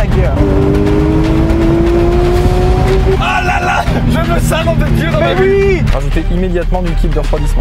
blague. Ah là là, je me sens de Dieu dans ma vie. Rajoutez immédiatement du kit de refroidissement.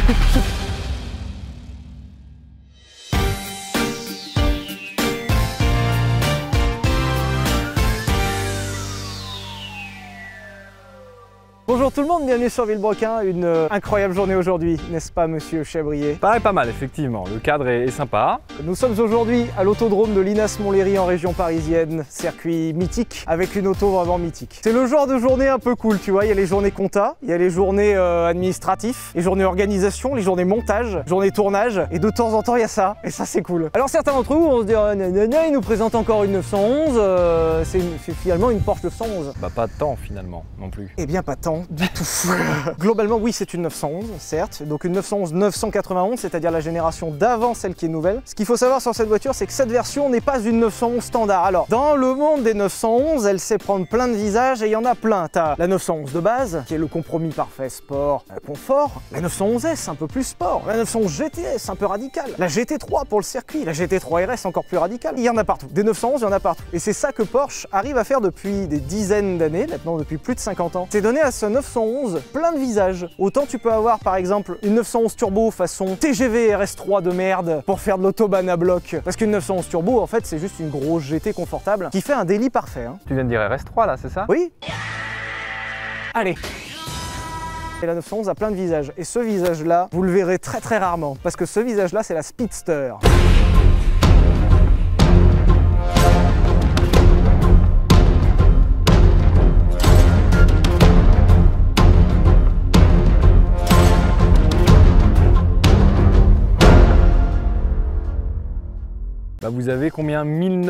Bonjour tout le monde, bienvenue sur Villebrequin, une incroyable journée aujourd'hui, n'est-ce pas monsieur Chabrier? Pareil, pas mal effectivement, le cadre est sympa. Nous sommes aujourd'hui à l'autodrome de Linas-Montlhéry en région parisienne, circuit mythique, avec une auto vraiment mythique. C'est le genre de journée un peu cool, tu vois, il y a les journées compta, il y a les journées administratifs, les journées organisation, les journées montage, journées tournage, et de temps en temps il y a ça, et ça c'est cool. Alors certains d'entre vous vont se dire, nanana, il nous présente encore une 911, c'est finalement une Porsche 911. Bah pas tant finalement non plus. Eh bien pas tant du tout. Globalement oui c'est une 911 certes, donc une 911 991, c'est-à-dire la génération d'avant celle qui est nouvelle. Ce qu'il faut savoir sur cette voiture c'est que cette version n'est pas une 911 standard. Alors dans le monde des 911 elle sait prendre plein de visages et il y en a plein. T'as la 911 de base qui est le compromis parfait sport, confort, la 911S un peu plus sport, la 911 GTS un peu radical, la GT3 pour le circuit, la GT3 RS encore plus radicale, il y en a partout. Des 911 il y en a partout. Et c'est ça que Porsche arrive à faire depuis des dizaines d'années, maintenant depuis plus de 50 ans. C'est donner à ce 911 plein de visages. Autant tu peux avoir par exemple une 911 turbo façon TGV RS3 de merde pour faire de l'autobahn à bloc. Parce qu'une 911 turbo en fait c'est juste une grosse GT confortable qui fait un délit parfait. Hein. Tu viens de dire RS3 là, c'est ça? Oui. Allez. Et la 911 a plein de visages. Et ce visage-là, vous le verrez très rarement. Parce que ce visage-là, c'est la Speedster. Bah vous avez combien?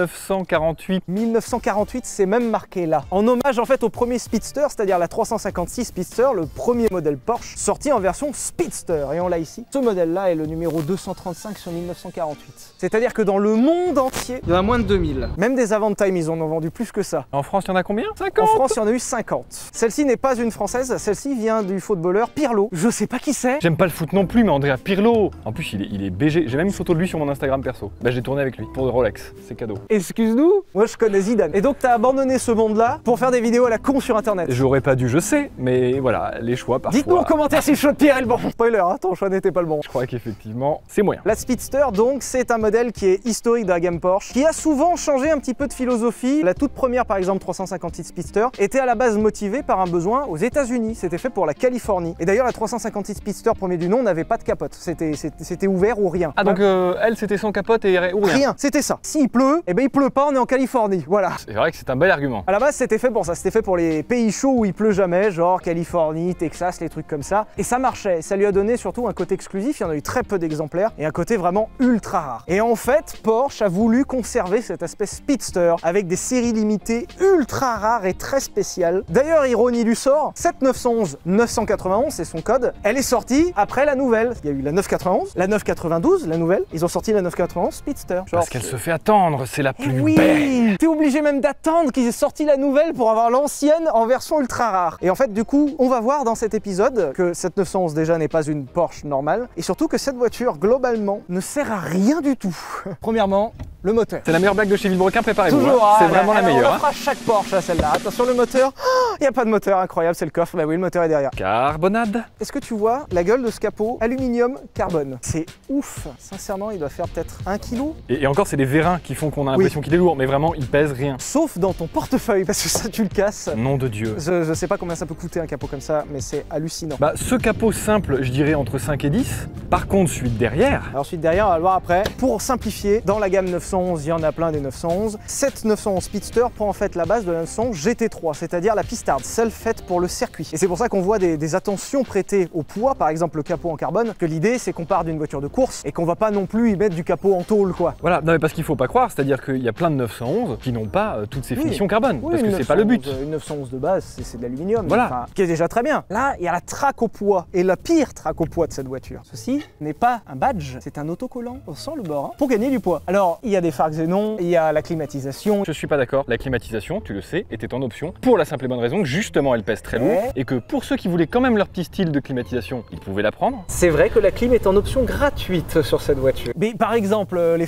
1948? 1948, c'est même marqué là. En hommage en fait au premier Speedster, c'est-à-dire la 356 Speedster, le premier modèle Porsche, sorti en version Speedster. Et on l'a ici. Ce modèle-là est le numéro 235 sur 1948. C'est-à-dire que dans le monde entier, il y en a moins de 2000. Même des Avantime, ils en ont vendu plus que ça. En France, il y en a combien? 50? En France, il y en a eu 50. Celle-ci n'est pas une française, celle-ci vient du footballeur Pirlo. Je sais pas qui c'est. J'aime pas le foot non plus, mais Andrea Pirlo. En plus, il est BG. J'ai même une photo de lui sur mon Instagram perso. Bah j'ai tourné avec lui. Pour de Rolex, c'est cadeau. Excuse-nous, moi je connais Zidane. Et donc t'as abandonné ce monde-là pour faire des vidéos à la con sur internet. J'aurais pas dû, je sais, mais voilà, les choix parfois. Dites-nous en commentaire si le choix de Pierre est le bon. Spoiler, hein, ton choix n'était pas le bon. Je crois qu'effectivement, c'est moyen. La Speedster, donc, c'est un modèle qui est historique de la gamme Porsche, qui a souvent changé un petit peu de philosophie. La toute première, par exemple, 356 Speedster, était à la base motivée par un besoin aux États-Unis. C'était fait pour la Californie. Et d'ailleurs, la 356 Speedster, premier du nom, n'avait pas de capote. C'était ouvert ou rien. Ah donc elle, c'était sans capote et ou rien. Rien, c'était ça. S'il pleut, eh ben il pleut pas, on est en Californie, voilà. C'est vrai que c'est un bel argument. À la base, c'était fait pour ça, c'était fait pour les pays chauds où il pleut jamais, genre Californie, Texas, les trucs comme ça. Et ça marchait, ça lui a donné surtout un côté exclusif, il y en a eu très peu d'exemplaires, et un côté vraiment ultra rare. Et en fait, Porsche a voulu conserver cet aspect speedster, avec des séries limitées ultra rares et très spéciales. D'ailleurs, ironie du sort, cette 911 991, c'est son code, elle est sortie après la nouvelle. Il y a eu la 991, la 992, la nouvelle, ils ont sorti la 991 Speedster. Genre, parce qu'elle se fait attendre, c'est la plus oui, belle. T'es obligé même d'attendre qu'ils aient sorti la nouvelle pour avoir l'ancienne en version ultra rare. Et en fait, du coup, on va voir dans cet épisode que cette 911 déjà n'est pas une Porsche normale et surtout que cette voiture, globalement, ne sert à rien du tout. Premièrement, le moteur. C'est la meilleure blague de chez Villebrequin, préparez-vous. Toujours, hein. C'est vraiment la meilleure. On fera chaque Porsche à celle-là. Attention, le moteur. Il n'y a pas de moteur, incroyable, c'est le coffre. Bah oui, le moteur est derrière. Carbonade. Est-ce que tu vois la gueule de ce capot? Aluminium, carbone. C'est ouf. Sincèrement, il doit faire peut-être 1 kg. Et encore, c'est les vérins qui font qu'on a l'impression qu'il est lourd, mais vraiment, il pèse rien. Sauf dans ton portefeuille, parce que ça, tu le casses. Nom de Dieu. Je sais pas combien ça peut coûter un capot comme ça, mais c'est hallucinant. Bah, ce capot simple, je dirais entre 5 et 10. Par contre, celui de derrière. Alors, celui de derrière, on va le voir après. Pour simplifier, dans la gamme 911, il y en a plein des 911. Cette 911 Speedster prend en fait la base de la 911 GT3, c'est-à-dire la pistarde, celle faite pour le circuit. Et c'est pour ça qu'on voit des attentions prêtées au poids, par exemple le capot en carbone, que l'idée c'est qu'on part d'une voiture de course et qu'on va pas non plus y mettre du capot en tôle, quoi. Voilà, non mais parce qu'il faut pas croire, c'est-à-dire qu'il y a plein de 911 qui n'ont pas toutes ces finitions carbone, oui, parce que c'est pas le but. Une 911 de base, c'est de l'aluminium, voilà. Enfin, qui est déjà très bien. Là, il y a la traque au poids, et la pire traque au poids de cette voiture. Ceci n'est pas un badge, c'est un autocollant, on sent le bord, hein, pour gagner du poids. Alors, il y a des phares xénon, il y a la climatisation. Je suis pas d'accord, la climatisation, tu le sais, était en option, pour la simple et bonne raison que justement elle pèse très lourd, et que pour ceux qui voulaient quand même leur petit style de climatisation, ils pouvaient la prendre. C'est vrai que la clim est en option gratuite sur cette voiture. Mais par exemple, les phares xénon,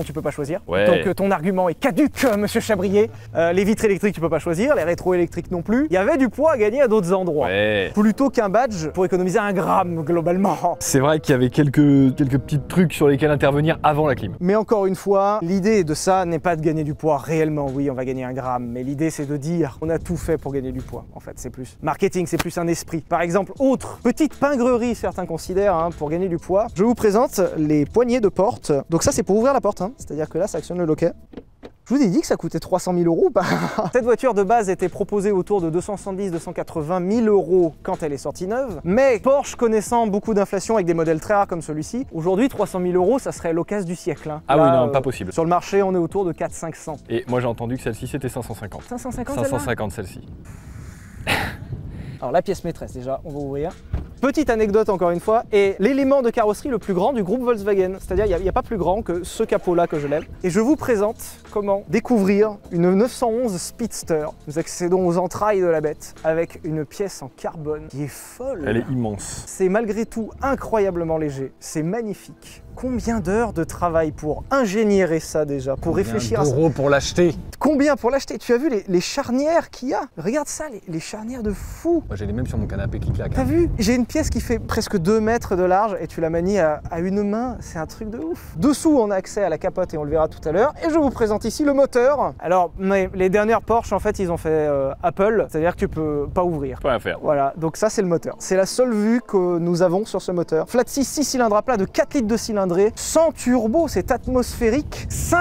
tu peux pas choisir. Ouais. Donc ton argument est caduc, monsieur Chabrier. Les vitres électriques, tu peux pas choisir, les rétros électriques non plus. Il y avait du poids à gagner à d'autres endroits. Ouais. Plutôt qu'un badge pour économiser 1 gramme globalement. C'est vrai qu'il y avait quelques petits trucs sur lesquels intervenir avant la clim. Mais encore une fois, l'idée de ça n'est pas de gagner du poids réellement. Oui, on va gagner 1 gramme, mais l'idée c'est de dire on a tout fait pour gagner du poids. En fait, c'est plus marketing, c'est plus un esprit. Par exemple, autre petite pingrerie, certains considèrent, hein, pour gagner du poids. Je vous présente les poignées de porte. Donc ça, c'est pour ouvrir la porte, hein. C'est-à-dire que là, ça actionne le loquet. Je vous ai dit que ça coûtait 300 000 € ou pas? Cette voiture de base était proposée autour de 270-280 000 € quand elle est sortie neuve. Mais Porsche connaissant beaucoup d'inflation avec des modèles très rares comme celui-ci, aujourd'hui 300 000 € ça serait l'occasion du siècle. Hein. Ah Là, oui, non, pas possible. Sur le marché, on est autour de 400-500. Et moi j'ai entendu que celle-ci c'était 550. 550 550 celle-ci. Alors la pièce maîtresse déjà, on va ouvrir. Petite anecdote encore une fois, et l'élément de carrosserie le plus grand du groupe Volkswagen. C'est-à-dire il n'y a pas plus grand que ce capot-là que je lève. Et je vous présente comment découvrir une 911 Speedster. Nous accédons aux entrailles de la bête avec une pièce en carbone qui est folle. Elle est immense. C'est malgré tout incroyablement léger, c'est magnifique. Combien d'heures de travail pour ingénierer ça déjà, pour réfléchir à ça? D'euros pour l'acheter. Combien pour l'acheter? Tu as vu les charnières qu'il y a? Regarde ça, les charnières de fou. Moi j'ai les mêmes sur mon canapé qui claquent. T'as vu? J'ai une pièce qui fait presque 2 mètres de large et tu la manies à une main, c'est un truc de ouf. Dessous, on a accès à la capote et on le verra tout à l'heure. Et je vous présente ici le moteur. Alors, les dernières Porsche, en fait, ils ont fait Apple, c'est-à-dire que tu peux pas ouvrir. Pas à faire. Voilà, donc ça c'est le moteur. C'est la seule vue que nous avons sur ce moteur. Flat 6 cylindres à plat de 4 litres de cylindrée, sans turbo, c'est atmosphérique,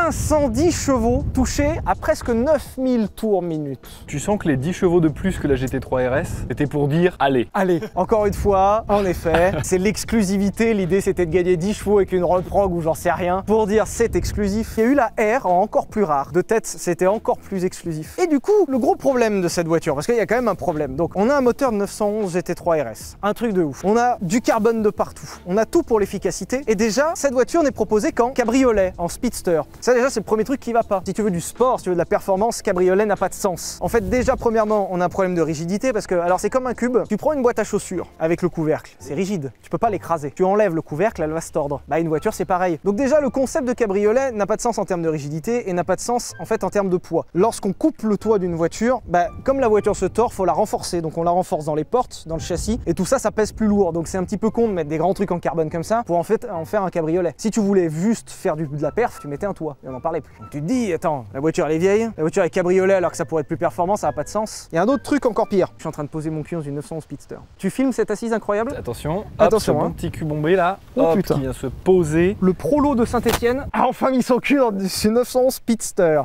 510 chevaux touchés à presque 9000 tours minute. Tu sens que les 10 chevaux de plus que la GT3 RS, c'était pour dire allez. Allez, encore une fois, en effet, c'est l'exclusivité. L'idée c'était de gagner 10 chevaux avec une Roadprog ou j'en sais rien. Pour dire c'est exclusif, il y a eu la R en encore plus rare. De tête, c'était encore plus exclusif. Et du coup, le gros problème de cette voiture, parce qu'il y a quand même un problème. Donc, on a un moteur de 911 GT3 RS. Un truc de ouf. On a du carbone de partout. On a tout pour l'efficacité. Et déjà, cette voiture n'est proposée qu'en cabriolet, en speedster. Ça déjà, c'est le premier truc qui va pas. Si tu veux du sport, si tu veux de la performance, cabriolet n'a pas de sens. En fait, déjà, premièrement, on a un problème de rigidité parce que, alors c'est comme un cube. Tu prends une boîte à chaussures avec le couvercle. C'est rigide. Tu peux pas l'écraser. Tu enlèves le couvercle, elle va se tordre. Bah, une voiture, c'est pareil. Donc déjà, le concept de cabriolet n'a pas de sens en termes de rigidité et n'a pas de sens, en fait, en termes de poids. Lorsqu'on coupe le toit d'une voiture, bah, comme la voiture se tord, faut la renforcer. Donc on la renforce dans les portes, dans le châssis, et tout ça, ça pèse plus lourd. Donc c'est un petit peu con de mettre des grands trucs en carbone comme ça pour en fait en faire un cabriolet. Si tu voulais juste faire de la perf, tu mettais un toit et on n'en parlait plus. Donc tu te dis, attends, la voiture elle est vieille, la voiture est cabriolet alors que ça pourrait être plus performant, ça n'a pas de sens. Il y a un autre truc encore pire. Je suis en train de poser mon cul dans une 911 Speedster. Tu filmes cette assise incroyable? Attention, attention, hop, ce hein. bon petit cul bombé là, Oh, hop, putain. qui vient se poser. Le prolo de Saint-Etienne a enfin mis son cul dans une 911 Speedster.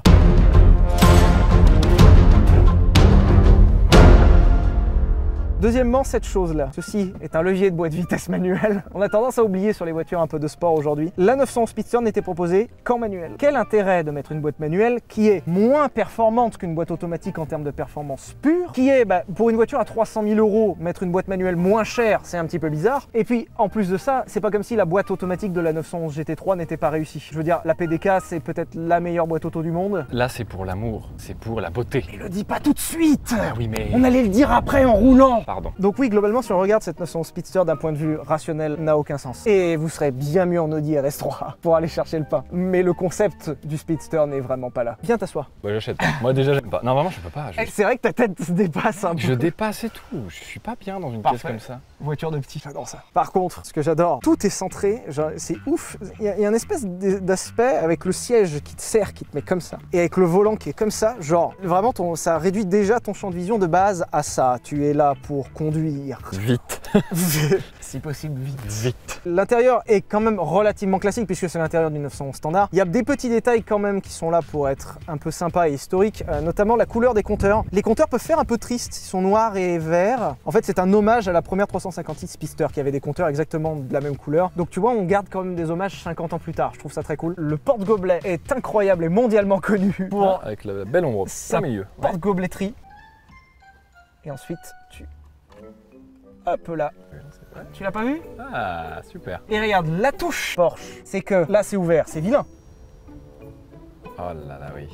Deuxièmement, cette chose-là. Ceci est un levier de boîte vitesse manuel. On a tendance à oublier sur les voitures un peu de sport aujourd'hui. La 911 Speedster n'était proposée qu'en manuel. Quel intérêt de mettre une boîte manuelle qui est moins performante qu'une boîte automatique en termes de performance pure, qui est, pour une voiture à 300 000 €, mettre une boîte manuelle moins chère, c'est un petit peu bizarre. Et puis, en plus de ça, c'est pas comme si la boîte automatique de la 911 GT3 n'était pas réussie. Je veux dire, la PDK, c'est peut-être la meilleure boîte auto du monde. Là c'est pour l'amour, c'est pour la beauté. Mais le dis pas tout de suite! Ah oui mais... On allait le dire après en roulant! Pardon. Donc oui, globalement, si on regarde cette 911 Speedster d'un point de vue rationnel, n'a aucun sens. Et vous serez bien mieux en Audi RS3 pour aller chercher le pain. Mais le concept du Speedster n'est vraiment pas là. Viens t'asseoir. Bah j'achète pas. Moi déjà j'aime pas. Non vraiment je peux pas. C'est vrai que ta tête se dépasse un peu. Je dépasse et tout. Je suis pas bien dans une Parfait. pièce comme ça. Voiture de petit, j'adore ça. Par contre, ce que j'adore, tout est centré, c'est ouf. Il y a une espèce d'aspect avec le siège qui te serre, qui te met comme ça. Et avec le volant qui est comme ça, genre, vraiment, ça réduit déjà ton champ de vision de base à ça. Tu es là pour conduire. Vite. Si possible, vite. Vite. L'intérieur est quand même relativement classique puisque c'est l'intérieur du 911 standard. Il y a des petits détails quand même qui sont là pour être un peu sympa et historiques, notamment la couleur des compteurs. Les compteurs peuvent faire un peu tristes, ils sont noirs et verts. En fait, c'est un hommage à la première 356 Speedster qui avait des compteurs exactement de la même couleur. Donc tu vois, on garde quand même des hommages 50 ans plus tard. Je trouve ça très cool. Le porte-gobelet est incroyable et mondialement connu pour Avec la belle ombre sa au milieu. porte-gobeletterie. Et ensuite, tu... Hop là. Tu l'as pas vu? Ah super. Et regarde, la touche Porsche, c'est que là c'est ouvert, c'est vilain. Oh là là oui.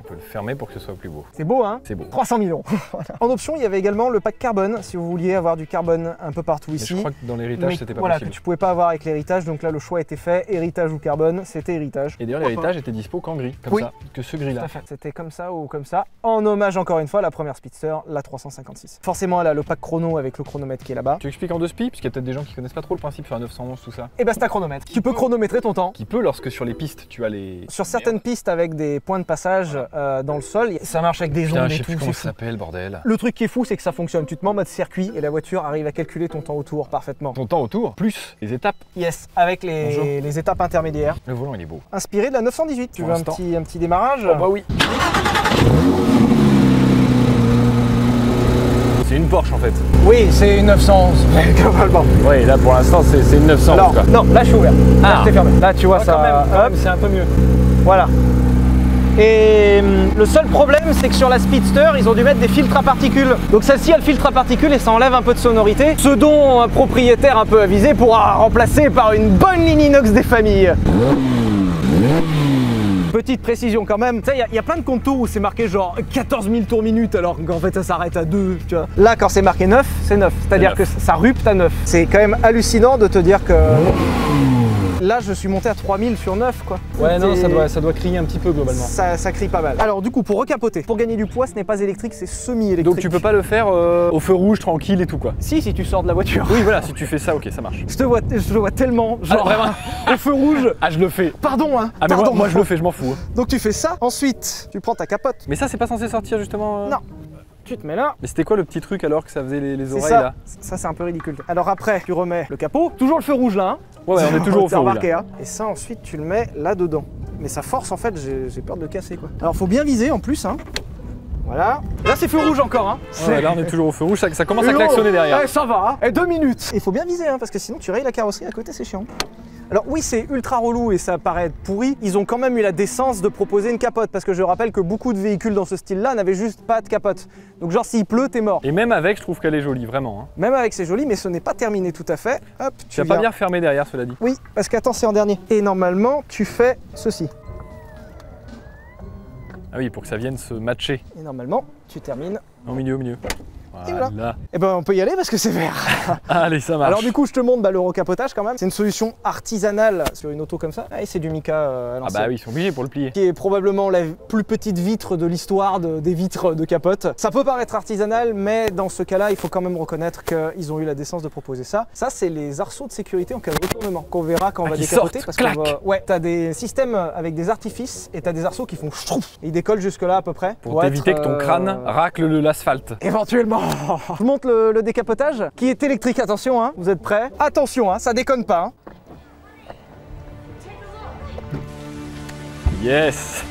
peut le fermer pour que ce soit plus beau. C'est beau, hein? C'est beau. 300 millions. Voilà. En option, il y avait également le pack carbone, si vous vouliez avoir du carbone un peu partout Mais ici. je crois que dans l'héritage, c'était pas voilà, possible. que tu pouvais pas avoir avec l'héritage, donc là le choix était fait, héritage ou carbone, c'était héritage. Et d'ailleurs, l'héritage était dispo qu'en gris, comme Oui. ça, que ce gris-là. C'était comme ça ou comme ça, en hommage encore une fois à la première Speedster, la 356. Forcément, elle a le pack chrono avec le chronomètre qui est là-bas. Tu expliques en deux spies, parce qu'il y a peut-être des gens qui connaissent pas trop le principe sur la 911, tout ça. Et bah c'est un chronomètre. Tu peux chronométrer ton temps. Qui peut, lorsque sur les pistes, tu as les... Sur certaines pistes avec des points de passage dans le sol, ça marche avec des Putain, ondes je et sais plus tout. comment c'est ça fou. s'appelle, bordel. Le truc qui est fou, c'est que ça fonctionne. Tu te mets en mode circuit et la voiture arrive à calculer ton temps autour parfaitement. Ton temps autour, plus les étapes. Yes, avec Bonjour. les étapes intermédiaires. Le volant, il est beau. Inspiré de la 918. Tu Pour veux un l'instant. petit démarrage? Oh bah oui. C'est une Porsche en fait. Oui, c'est une 911. Globalement. Oui, là pour l'instant c'est une 911 Alors, quoi. non, là je suis ouvert. Là Ah. je t'ai fermé. Là tu vois Ah, ça. quand même, hop, c'est un peu mieux. voilà. Et le seul problème, c'est que sur la Speedster, ils ont dû mettre des filtres à particules. Donc celle-ci a le filtre à particules et ça enlève un peu de sonorité. Ce dont un propriétaire un peu avisé pourra remplacer par une bonne ligne inox des familles. Petite précision quand même, tu sais, il y a plein de contours où c'est marqué genre 14 000 tours minute alors qu'en fait ça s'arrête à 2, tu vois. Là, quand c'est marqué 9, c'est 9, c'est-à-dire que ça rupte à 9. C'est quand même hallucinant de te dire que... Là, je suis monté à 3000 sur 9, quoi. Ouais, non, Et ça doit crier un petit peu globalement. ça crie pas mal. Alors du coup, pour recapoter, pour gagner du poids, ce n'est pas électrique, c'est semi-électrique. Donc tu peux pas le faire au feu rouge tranquille et tout quoi. Si tu sors de la voiture. Oui voilà, si tu fais ça, ok, ça marche. Je te vois tellement, genre, vraiment au feu rouge. Ah je le fais. Pardon, hein. Ah mais pardon. moi je le fais, je m'en fous. Donc tu fais ça, ensuite, tu prends ta capote. Mais ça c'est pas censé sortir justement Non. Tu te mets là. Mais c'était quoi le petit truc alors que ça faisait les C'est oreilles ça. là? Ça, c'est un peu ridicule. Alors après, tu remets le capot. Toujours le feu rouge là, hein. Ouais, on est toujours au feu T'as rouge. remarqué, hein. Et ça, ensuite, tu le mets là-dedans. Mais ça force, en fait, j'ai peur de le casser, quoi. Alors, faut bien viser, en plus, hein. Voilà. Là, c'est feu rouge encore, hein. Ouais, là on est toujours au feu rouge, ça commence à Et klaxonner derrière. Ouais, ça va, hein. Et 2 minutes. Il faut bien viser, hein, parce que sinon, tu rayes la carrosserie à côté, c'est chiant. Alors oui, c'est ultra relou et ça paraît être pourri. Ils ont quand même eu la décence de proposer une capote parce que je rappelle que beaucoup de véhicules dans ce style-là n'avaient juste pas de capote. Donc genre s'il pleut, t'es mort. Et même avec, je trouve qu'elle est jolie, vraiment. Hein. Même avec c'est joli, mais ce n'est pas terminé tout à fait. Hop, Tu vas pas bien refermé derrière, cela dit. Oui, parce qu'attends, c'est en dernier. Et normalement, tu fais ceci. Ah oui, pour que ça vienne se matcher. Et normalement, tu termines. Au milieu. Et voilà. Voilà. Et ben on peut y aller parce que c'est vert. Allez, ça marche. Alors du coup, je te montre le recapotage quand même. C'est une solution artisanale sur une auto comme ça. Ah, et c'est du mica à Ah l'ancienne. bah oui, ils sont obligés pour le plier. Qui est probablement la plus petite vitre de l'histoire des vitres de capote. Ça peut paraître artisanal, mais dans ce cas-là, il faut quand même reconnaître qu'ils ont eu la décence de proposer ça. Ça, c'est les arceaux de sécurité en cas de retournement qu'on verra quand on va qui décapoter. sortent, Parce clac. qu'on va... Ouais, t'as des systèmes avec des artifices et t'as des arceaux qui font chtrouf. Et ils décollent jusque là à peu près. Pour t'éviter que ton crâne racle l'asphalte. Éventuellement. Je vous montre le décapotage qui est électrique. Attention, hein. Vous êtes prêts? Attention, hein, ça déconne pas. Hein. Yes.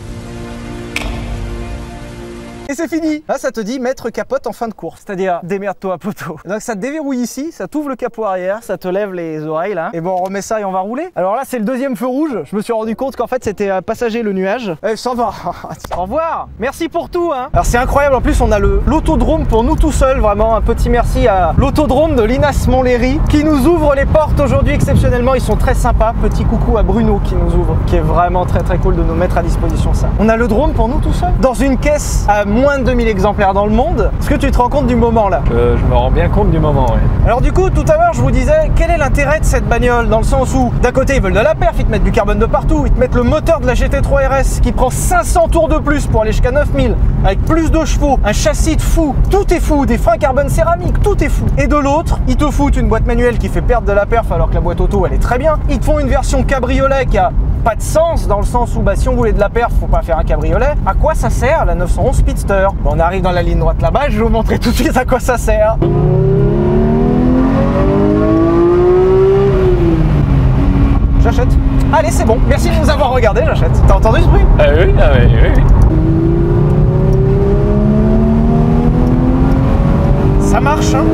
Et c'est fini. Là, ça te dit mettre capote en fin de course. C'est-à-dire, démerde-toi, poteau. Donc, ça te déverrouille ici, ça t'ouvre le capot arrière, ça te lève les oreilles, là. Et bon, on remet ça et on va rouler. Alors là, c'est le deuxième feu rouge. Je me suis rendu compte qu'en fait, c'était passager le nuage. Eh, ça va. Au revoir. Merci pour tout, hein. Alors, c'est incroyable. En plus, on a l'autodrome pour nous tout seuls. Vraiment, un petit merci à l'autodrome de Linas Montlhéry qui nous ouvre les portes aujourd'hui exceptionnellement. Ils sont très sympas. Petit coucou à Bruno qui nous ouvre, qui est vraiment très très cool de nous mettre à disposition ça. On a le drone pour nous tout seuls. Dans une caisse à moins de 2000 exemplaires dans le monde. Est-ce que tu te rends compte du moment là? Je me rends bien compte du moment, ouais. Alors du coup, tout à l'heure, je vous disais, quel est l'intérêt de cette bagnole? Dans le sens où, d'un côté, ils veulent de la perf, ils te mettent du carbone de partout, ils te mettent le moteur de la GT3 RS qui prend 500 tours de plus pour aller jusqu'à 9000, avec plus de chevaux, un châssis de fou, tout est fou, des freins carbone céramique, tout est fou. Et de l'autre, ils te foutent une boîte manuelle qui fait perdre de la perf alors que la boîte auto, elle est très bien. Ils te font une version cabriolet qui a pas de sens, dans le sens où, bah, si on voulait de la perf, faut pas faire un cabriolet. À quoi ça sert la 911 Speedster? Bon, on arrive dans la ligne droite là-bas, je vais vous montrer tout de suite à quoi ça sert. J'achète. Allez, c'est bon. Merci de nous avoir regardé, j'achète. T'as entendu ce bruit? Ah oui, ah oui, oui, oui. Ça marche, hein?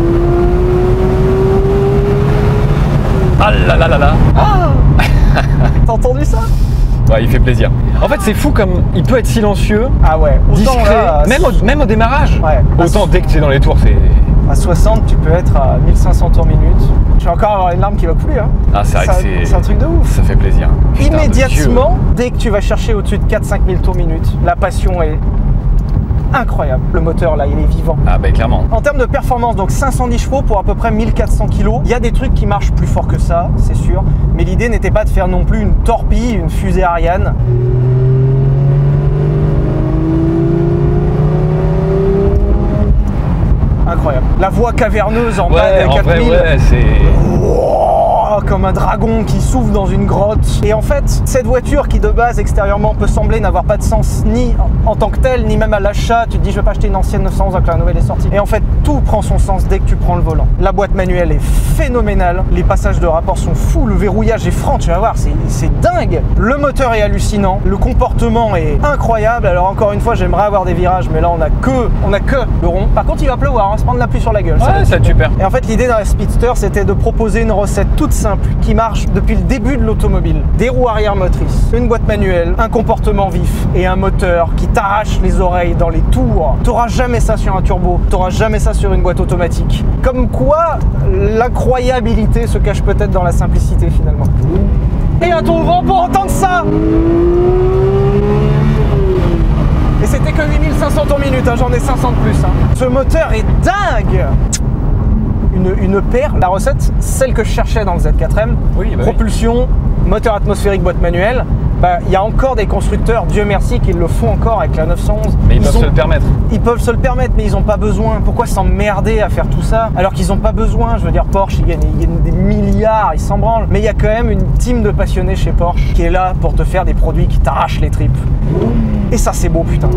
Ah là là là là. Ah. T'as entendu ça? Ouais, il fait plaisir. En fait, c'est fou comme il peut être silencieux, Ah ouais, autant discret, là, même au démarrage. Ouais. Autant dès que tu es dans les tours, c'est... À 60, tu peux être à 1500 tours minute. Je vais encore avoir une larme qui va couler. Hein. Ah, c'est vrai que c'est un truc de ouf. Ça fait plaisir. Putain, Immédiatement, dès que tu vas chercher au-dessus de 4-5 000 tours minute, la passion est incroyable. Le moteur là, il est vivant. Ah bah clairement. En termes de performance, donc 510 chevaux pour à peu près 1400 kg. Il y a des trucs qui marchent plus fort que ça, c'est sûr. Mais l'idée n'était pas de faire non plus une torpille, une fusée Ariane. Incroyable. La voie caverneuse en bas de 4000. Ouais, c'est... Comme un dragon qui souffle dans une grotte. Et en fait, cette voiture qui de base extérieurement peut sembler n'avoir pas de sens ni en tant que telle, ni même à l'achat, tu te dis je vais pas acheter une ancienne 911 alors que la nouvelle est sortie. Et en fait, tout prend son sens dès que tu prends le volant. La boîte manuelle est phénoménale, les passages de rapport sont fous, le verrouillage est franc, tu vas voir, c'est dingue. Le moteur est hallucinant, le comportement est incroyable. Alors encore une fois, j'aimerais avoir des virages, mais là on a que le rond. Par contre, il va pleuvoir, hein, se prendre la pluie sur la gueule. Ouais, ça va être super. Et en fait, l'idée dans la Speedster, c'était de proposer une recette toute simple qui marche depuis le début de l'automobile. Des roues arrière motrices, une boîte manuelle, un comportement vif et un moteur qui t'arrache les oreilles dans les tours. T'auras jamais ça sur un turbo, t'auras jamais ça sur une boîte automatique. Comme quoi, l'incroyabilité se cache peut-être dans la simplicité finalement. Et à ton vent pour entendre ça. Et c'était que 8500 tours minute, hein, j'en ai 500 de plus. Hein. Ce moteur est dingue. Une paire, la recette, celle que je cherchais dans le Z4M, oui, bah propulsion, moteur atmosphérique, boîte manuelle, il y a encore des constructeurs, Dieu merci, qui le font encore avec la 911. Mais ils peuvent se le permettre. Ils peuvent se le permettre, mais ils n'ont pas besoin. Pourquoi s'emmerder à faire tout ça alors qu'ils n'ont pas besoin? Je veux dire, Porsche, ils gagnent des milliards, ils s'en branlent. Mais il y a quand même une team de passionnés chez Porsche qui est là pour te faire des produits qui t'arrachent les tripes. Et ça, c'est beau, putain.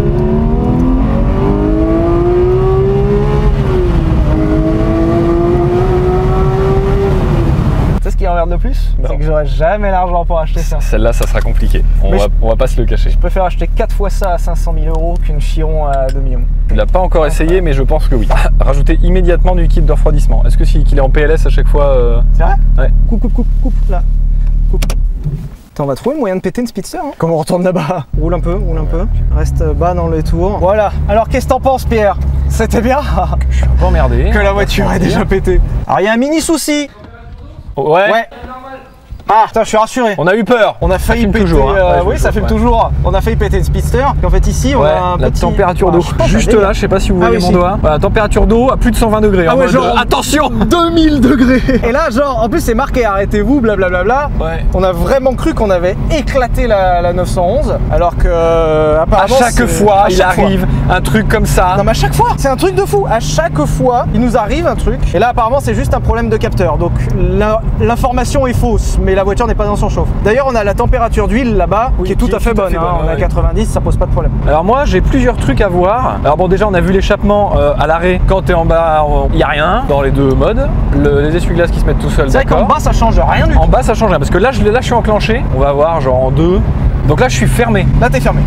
Ce qui emmerde le plus, c'est que j'aurai jamais l'argent pour acheter ça. Celle-là, ça sera compliqué. On va pas se le cacher. Je préfère acheter 4 fois ça à 500 000 € qu'une Chiron à 2 millions. Tu l'as pas encore essayé, mais je pense que oui. Rajouter immédiatement du liquide de refroidissement. Est-ce que qu'il est en PLS à chaque fois C'est vrai? Ouais. Coupe, là. Coupe. On va trouver le moyen de péter une Speedster. Hein. Comme on retourne là-bas. Roule un peu, Reste bas dans les tours. Voilà. Alors qu'est-ce que t'en penses, Pierre? C'était bien? Je suis un peu emmerdé. Que la voiture est déjà pétée. Alors il y a un mini souci. Ouais. Ah putain, je suis rassuré. On a eu peur. On a failli péter. Toujours, hein. Oui, ça filme toujours. On a failli péter une Speedster. Et en fait, ici, on a un la petit... température d'eau. Juste là, je sais pas si vous voyez mon doigt. Voilà, température d'eau à plus de 120 degrés. Ah ouais, genre attention 2000 degrés. Et là, genre, en plus, c'est marqué arrêtez-vous, blablabla. Ouais. On a vraiment cru qu'on avait éclaté la 911. Alors que, apparemment. À chaque fois, il arrive un truc comme ça. Non, mais à chaque fois, c'est un truc de fou. À chaque fois, il nous arrive un truc. Et là, apparemment, c'est juste un problème de capteur. Donc, l'information est fausse, mais la voiture n'est pas en surchauffe. D'ailleurs, on a la température d'huile là-bas qui est tout à fait bonne. On a 90, ça pose pas de problème. Alors moi, j'ai plusieurs trucs à voir. Alors bon, déjà, on a vu l'échappement à l'arrêt. Quand t'es en bas, il n'y a rien dans les deux modes. Les essuie-glaces qui se mettent tout seuls. C'est vrai qu'en bas, ça change rien du tout. En bas, ça change rien parce que là, je suis enclenché. On va voir genre en 2. Donc là, je suis fermé. Là, t'es fermé.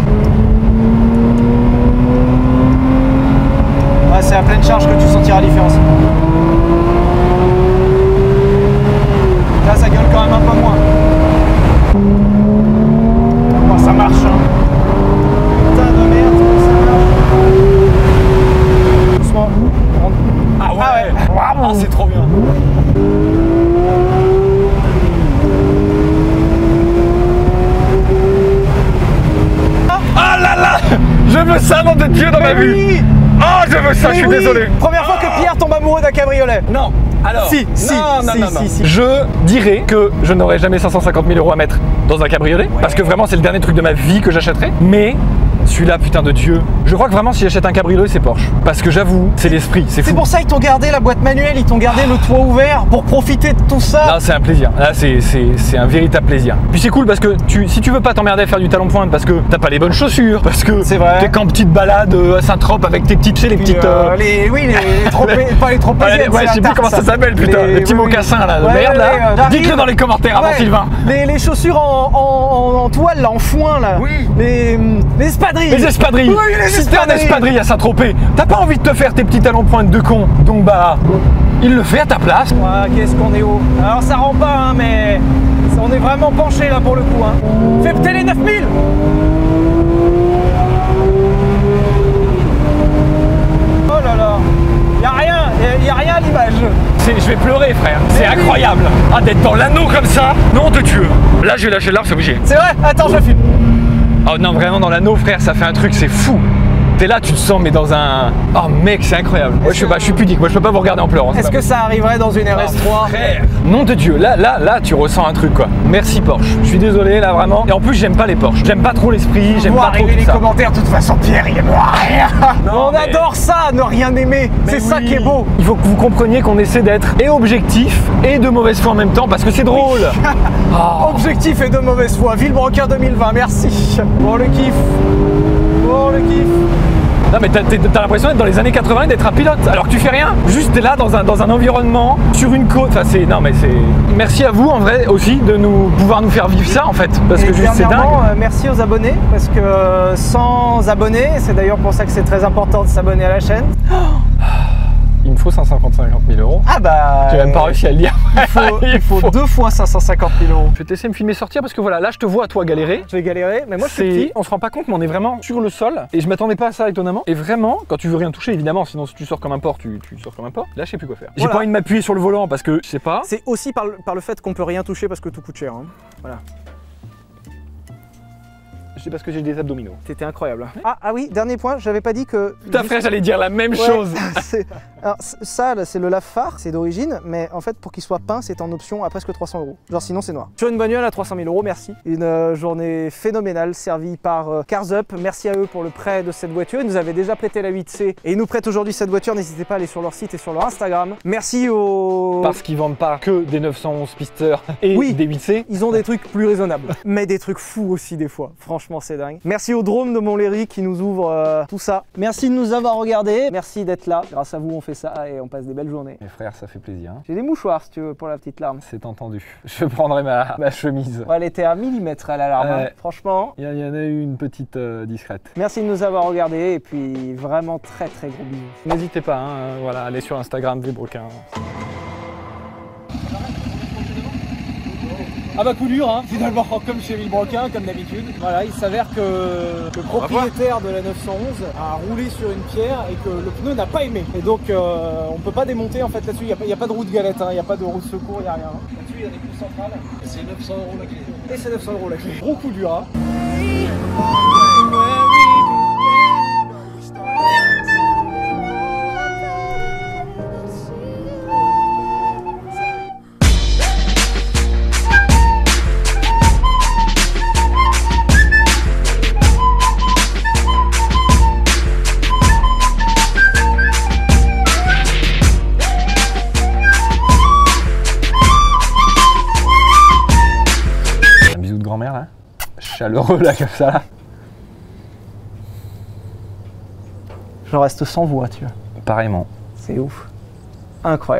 Ouais, c'est à pleine charge que tu sentiras la différence. Là, ça gueule quand même un peu moins. Oh, ça marche, hein. Putain de merde, ça marche. Doucement. Ah ouais, ah, c'est trop bien. Ah là là, je veux ça dans des yeux dans ma vie. Oh, je veux ça, je suis désolé. Première fois que Pierre tombe amoureux d'un cabriolet. Non. Alors, si. Je dirais que je n'aurais jamais 550 000 € à mettre dans un cabriolet, parce que vraiment c'est le dernier truc de ma vie que j'achèterais. Mais celui-là, putain de Dieu, je crois que vraiment si j'achète un cabriolet, c'est Porsche. Parce que j'avoue, c'est l'esprit, c'est fou. C'est pour ça ils t'ont gardé la boîte manuelle, ils t'ont gardé le toit ouvert pour profiter de tout ça. Là, c'est un plaisir. Là, c'est un véritable plaisir. Puis c'est cool parce que si tu veux pas t'emmerder à faire du talon pointe, parce que t'as pas les bonnes chaussures, parce que t'es qu'en petite balade à Saint-Trope avec tes petites, les petites. Pas les trop ouais, je sais plus comment ça s'appelle, putain. Les petits mocassins là, de merde là. Dites-le dans les commentaires avant Sylvain. Les chaussures en toile là, en foin là. Oui. Les espadrilles. Les espadrilles. Oui, les si t'es un espadrille à Saint-Tropez, t'as pas envie de te faire tes petits talons pointe de con. Donc bah, il le fait à ta place. Ouais, qu'est-ce qu'on est haut. Alors ça rend pas, hein, mais on est vraiment penché là pour le coup. Hein. Fais peut-être les 9000. Oh là là. Y a Ah, d'être dans l'anneau comme ça, non de Dieu. Là, je vais lâcher l'arbre, c'est obligé. C'est vrai? Attends, je filme. Oh non, vraiment, dans l'anneau, frère, ça fait un truc, c'est fou. T'es là, tu te sens, mais dans un... Oh mec, c'est incroyable. Moi, je suis pudique, moi, je peux pas vous regarder en pleurant. Est-ce que ça arriverait dans une RS3? Frère, nom de Dieu, là, tu ressens un truc, quoi. Merci Porsche. Je suis désolé, là, vraiment. Et en plus, j'aime pas les Porsche. J'aime pas trop l'esprit, j'aime pas trop tout les ça. commentaires, de toute façon, Pierre, il aime rien. Non, on mais... adore ça, ne rien aimer. C'est ça qui est beau. Il faut que vous compreniez qu'on essaie d'être et objectif et de mauvaise foi en même temps, parce que c'est drôle. Oh. Objectif et de mauvaise foi. Villebroquin 2020, merci. Pour le kiff. Pour le kiff. Non mais t'as l'impression d'être dans les années 80 et d'être un pilote, alors que tu fais rien. Juste t'es là dans un environnement, sur une côte, enfin c'est... Non mais c'est... Merci à vous en vrai aussi de pouvoir nous faire vivre ça en fait, parce que juste c'est dingue. Merci aux abonnés, parce que sans abonnés, c'est d'ailleurs pour ça que c'est très important de s'abonner à la chaîne. Il me faut 550 000 euros. Ah bah... J'ai même pas réussi à le dire. Il faut 2 fois 550 000 euros. Je vais t'essayer de me filmer sortir parce que voilà, là je te vois toi galérer. Je vais galérer, mais moi je suis petit. On se rend pas compte, mais on est vraiment sur le sol. Et je m'attendais pas à ça étonnamment. Et vraiment, quand tu veux rien toucher, évidemment, sinon si tu sors comme un porc, tu sors comme un porc. Là je sais plus quoi faire. J'ai pas envie de m'appuyer sur le volant parce que je sais pas. C'est aussi par le fait qu'on peut rien toucher parce que tout coûte cher. Hein. Voilà. C'est parce que j'ai des abdominaux. C'était incroyable. Ah oui, dernier point, j'avais pas dit que... Tout à fait, j'allais dire la même chose. Alors, ça, c'est le lave-phare, c'est d'origine, mais en fait, pour qu'il soit peint, c'est en option à presque 300 euros. Genre sinon, c'est noir. Sur une bagnole à 300 000 euros, merci. Une journée phénoménale servie par Cars Up. Merci à eux pour le prêt de cette voiture. Ils nous avaient déjà prêté la 8C et ils nous prêtent aujourd'hui cette voiture. N'hésitez pas à aller sur leur site et sur leur Instagram. Merci aux... Parce qu'ils vendent pas que des 911 pisteurs et des 8C. Ils ont des trucs plus raisonnables, mais des trucs fous aussi des fois. Franchement, c'est dingue. Merci au Drôme de Montlhéry qui nous ouvre tout ça. Merci de nous avoir regardés. Merci d'être là. Grâce à vous, on fait ça et on passe des belles journées. Mes frères, ça fait plaisir. Hein. J'ai des mouchoirs si tu veux pour la petite larme. C'est entendu. Je prendrai ma chemise. Ouais, elle était à millimètre à la larme. Hein. Franchement. Il y en a eu une petite discrète. Merci de nous avoir regardés et puis vraiment très très gros bisous. N'hésitez pas, hein, voilà, allez sur Instagram Villebroquin. Ah bah coup dur, hein, finalement, comme chez Villebroquin, comme d'habitude. Voilà, il s'avère que le propriétaire de la 911 a roulé sur une pierre et que le pneu n'a pas aimé. Et donc on peut pas démonter en fait là-dessus, il n'y a pas de roue de galette, il n'y a pas de roue de secours, il n'y a rien. Là-dessus il y a des clés centrales. Et c'est 900 € la clé. Et c'est 900 € la clé. Gros coup dur, hein. Grand-mère là, chaleureux là comme ça là. Je reste sans voix, tu vois. Pareillement. C'est ouf. Incroyable.